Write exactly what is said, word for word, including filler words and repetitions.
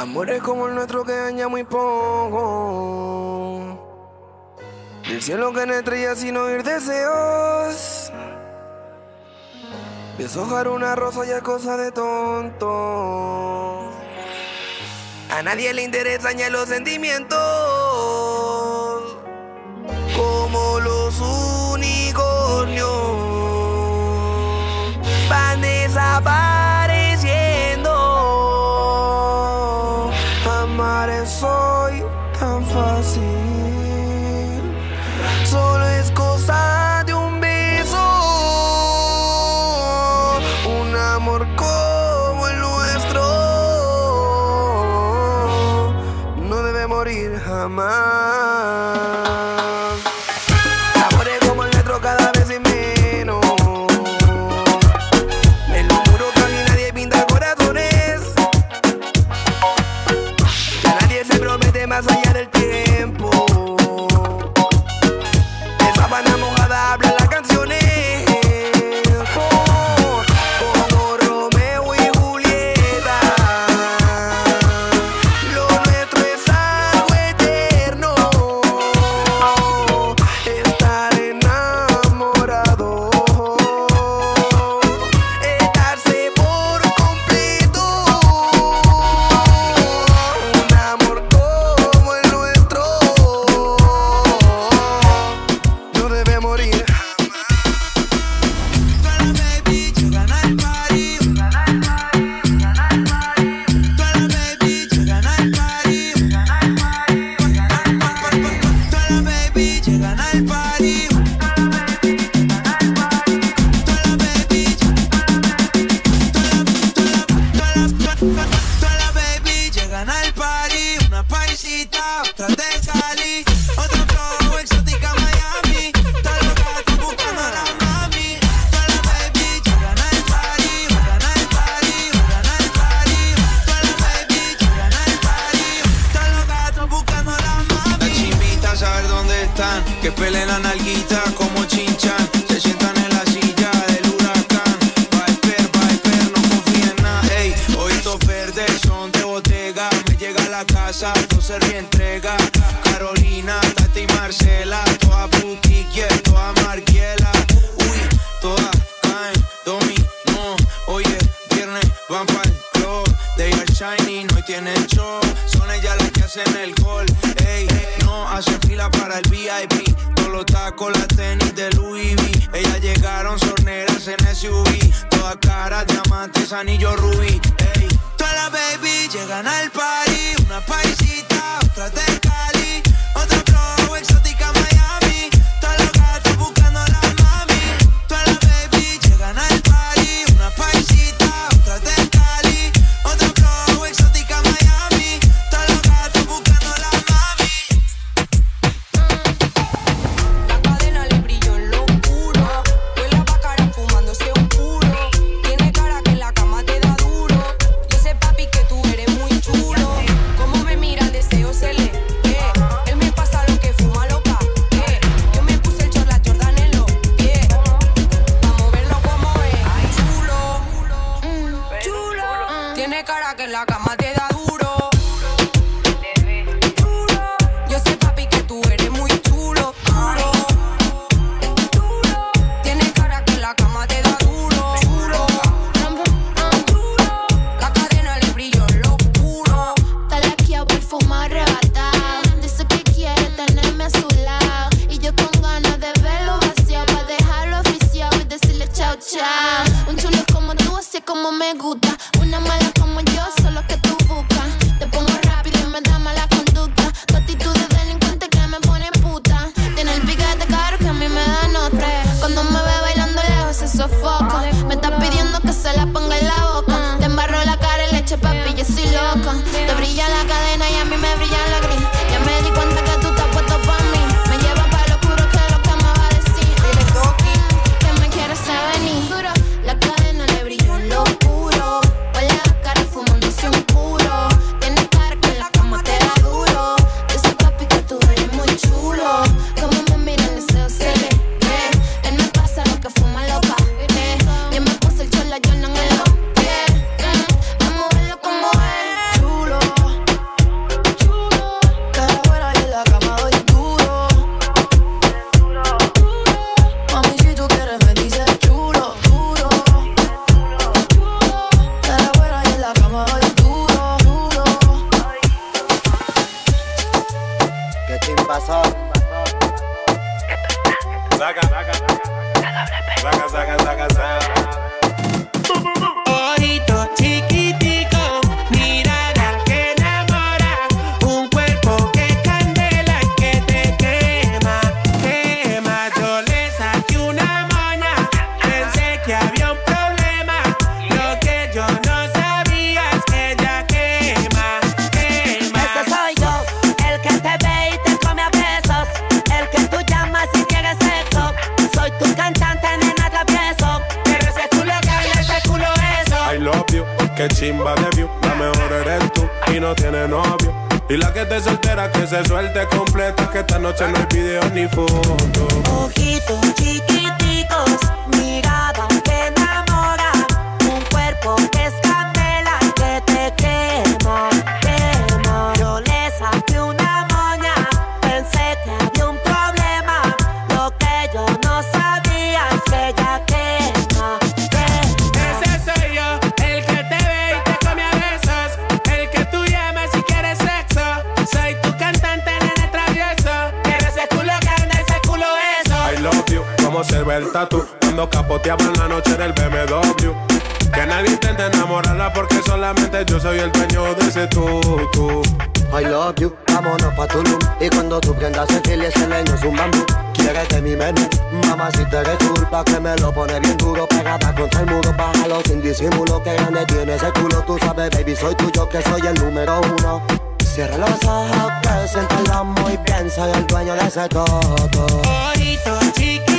Amores como el nuestro que daña muy poco. Del cielo que no estrellas sin oír deseos. Deshojar una rosa ya es cosa de tonto. A nadie le interesan ya los sentimientos. Como los unicornios van desapareciendo. Amar es hoy tan fácil. Solo es cosa de un beso. Un amor como el nuestro no debe morir jamás. Amores como el nuestro cada vez es menos. En los muros casi nadie pinta corazones. Ya nadie se promete más allá del tiempo. De sábana mojada hablan las canciones. Como Romeo y Julieta. Lo nuestro es algo eterno. Estar enamorado. Estarse por completo. Un amor como el nuestro no debe morir. Todas las baby llegan al party. Todas las baby llegan al party. Todas las baby llegan al party. Todas las baby Todas las baby llegan al party. Una paisita, otra de Cali, otra flow exótica Miami. Está loca, tú buscando a la mami. Todas las baby llegan al party, llegan al party, llegan al party. Todas las baby llegan al party. Está loca, tú buscando a la mami. Las chimitas saber dónde están, que peleen la nalguita como chinchan. Se sientan en la silla del huracán. Viper, Viper, no confía en nada. Ey, ojitos verdes son de botega. Me llega a la casa, no se reentrega. Carolina, Tati y Marcela. Toda boutique, yeah, toda marquiela. Uy, todas caen, dominó. Oye, viernes van pa'l club. They are shining, hoy tienen show. Son ellas las que hacen el gol. Ey, no hacen fila para el V I P. Todos los tacos, las tenis de Louis V. Ellas llegaron sorneras en S U V. Todas caras, diamantes, anillo rubí. Ey, todas las baby llegan al party. Una paisita, otra de Cali, otra flow exótica Miami. Todas locas, tú buscando a la mami. Todas las baby llegan al party. Una paisita, otra de Cali, otra flow exótica Miami. Todas locas, tú buscando a la mami. La cadena le brilló en lo oscuro. Huele a bacara fumándose un puro. Tiene cara que en la cama te da duro. Yo sé, papi, que tú eres muy chulo. Como me mira el deseo se le eh. Él me pasa lo que fuma loca eh. Yo me puse el short, la Jordan en los pies. Vamos a verlo como es. Chulo, mm, chulo. Tiene cara que en la cama te da duro. Yo sé, papi, que tú eres muy chulo. Duro, duro. Tiene cara que en la cama te da duro. Chulo, la cadena le brilló en lo oscuro. Está laqueado, perfumado, arrebatado. Dice que quiere tenerme a su lado. Y yo con ganas de verlo vaciado, pa' dejarlo oficiado y decirle chao, chao. Un chulo como tú, así es como me gusta. Una mala como yo, solo que tú buscas. Te pongo rápido y me da mala conducta. Tu actitud de delincuente que me pone puta. Tiene el piquete caro que a mí me da nota. Cuando me ve bailando lejos se sofoca. Me está pidiendo que se la ponga en la boca. Te embarro la cara y leche, papi, yo soy loca. Te brilla la cadena y a mí me brilla la gris. Ya me di cuenta que tú estás puesto pa' mí. Me lleva pa' lo oscuro, que es lo que me va a decir. Que me quieres venir. Duro, la cadena le brilló en lo oscuro. Huele a cara fumándose un puro. Tiene cara que en la cama te da duro. Yo sé, papi, que tú eres muy chulo. Como me mira el deseo se le ve. Él me pasa lo que fuma loca eh. Qué chimba de view, la mejor eres tú y no tiene novio. Y la que esté soltera que se suelte completa, que esta noche no hay video ni foto. Ojitos chiquiticos, mirada que enamora, un cuerpo que es candela que te quema, quema. Yo le saqué una moña, pensé que había un problema, lo que yo no sabía es que ella quema, quema. Ese soy yo, el que te ve y te come a besos, el que tú llamas si quieres sexo. Soy tu cantante, nene travieso, quiero ese culo grande, ese culo eso. I love you, como se ve el tatu cuando capoteaban la noche en el B M W. Que nadie intente enamorarla porque solamente yo soy el dueño de ese tutu. I love you, vámonos pa' Tulum. Y cuando tú prendas el fil y ese leño es un bambú. Quieres de mi menú, mamá si te eres culpa que me lo pone bien duro. Pegada contra el muro, bájalo sin disimulo. Que grande tiene ese culo, tú sabes baby, soy tuyo que soy el número uno. Cierra los ojos, que siéntelo muy bien, soy el dueño de ese todo. Ojitos chiquitos.